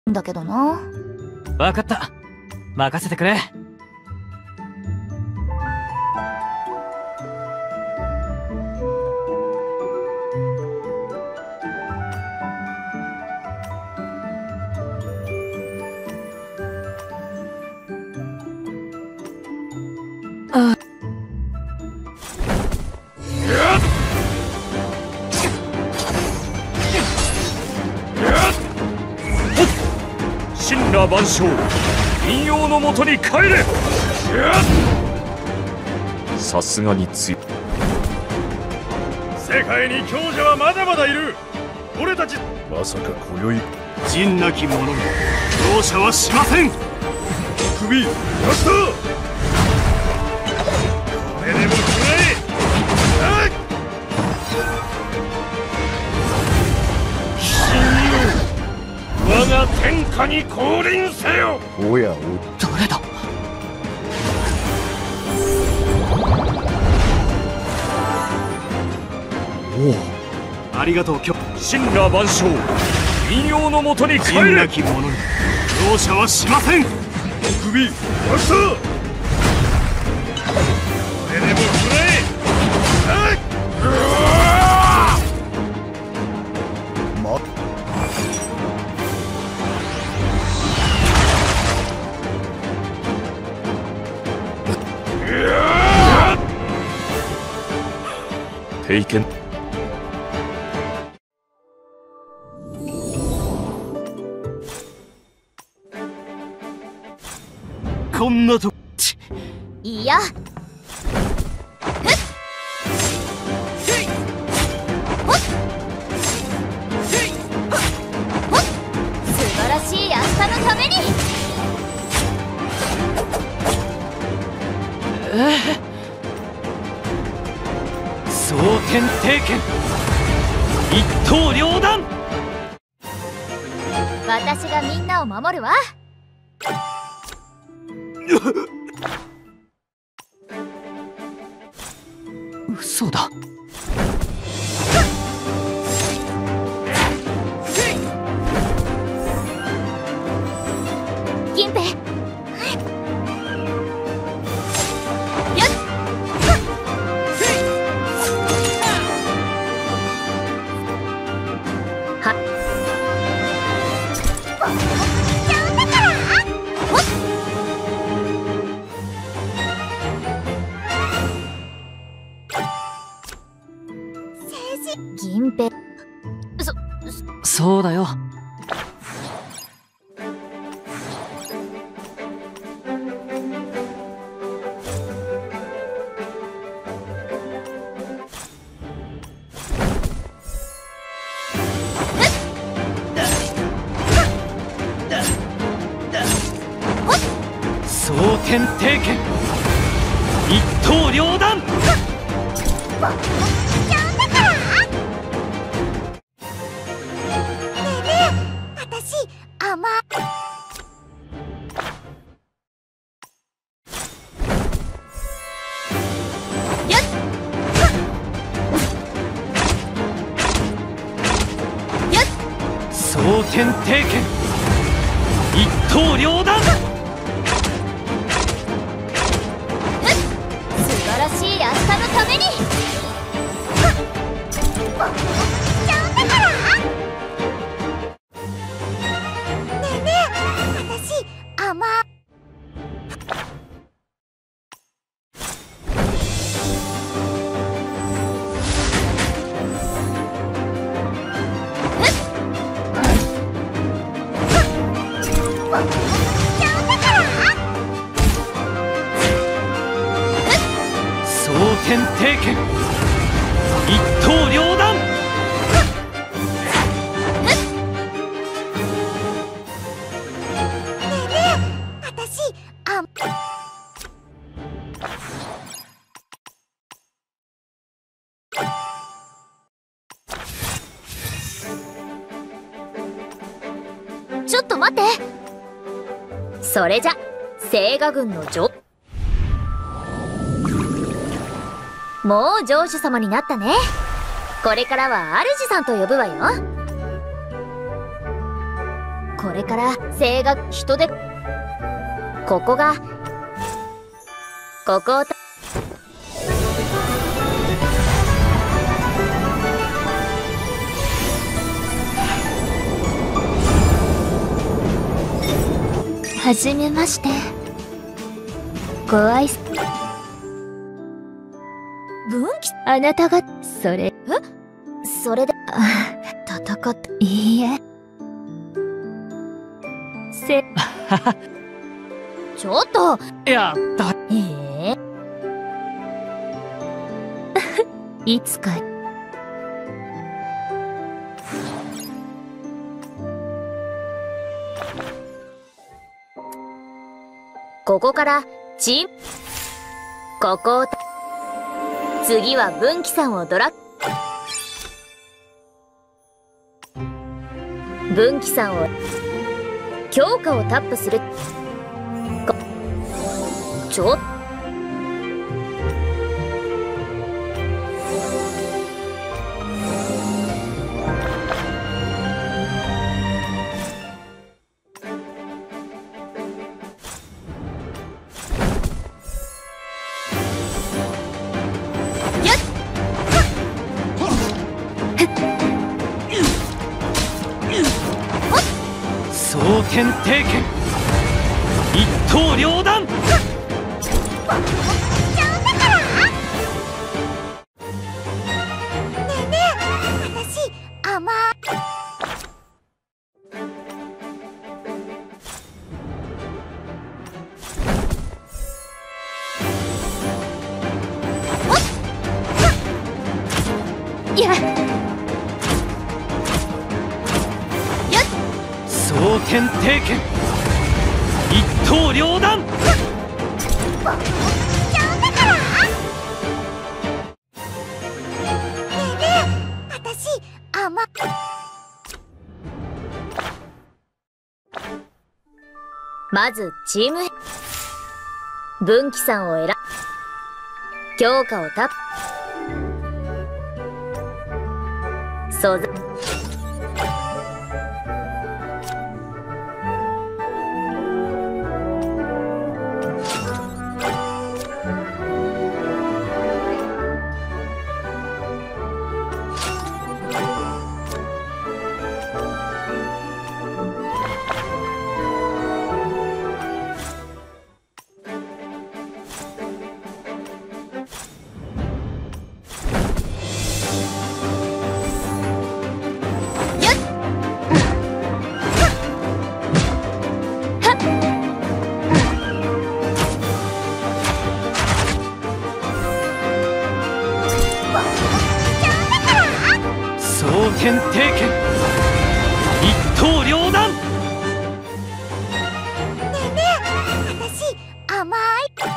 だけどな。 わかった。任せてくれ。 神羅万象、陰陽のもとに帰れ。さすがに強い。世界に強者はまだまだいる。俺たちまさか今宵仁なき者が容赦はしません。首よしとこれでも食らえ。我が天下に降臨せよ。 おや誰だ。 おお、ありがとう。神羅万象、陰陽のもとに帰れ。仁なき者に容赦はしません。首よしとこれでも食らえ。経験。こんなといや、素晴らしい明日のために。 蒼天帝拳、一刀両断。 私がみんなを守るわ。 嘘だ。 銀平、銀平、 そうだよ。蒼天帝拳、一刀両断。蒼天帝拳、一刀両断。 素晴らしい明日のために。 蒼天帝拳、一刀両断。 ちょっと待って。それじゃ青河軍のもう城主様になったね。これからは主さんと呼ぶわよ。ここれから声楽人でここがここをはじめまして。ご挨拶。分岐。あなたがそれ。それで戦って。いいえ。ちょっと。 やった。 いつか。ここからチームここを次は分岐さんを分岐さんを強化をタップするちょっ蒼天帝拳一刀両断。蒼天帝拳一刀両断。 まずチーム分岐さんを強化をタップ素材蒼天帝拳一刀両断。 私甘い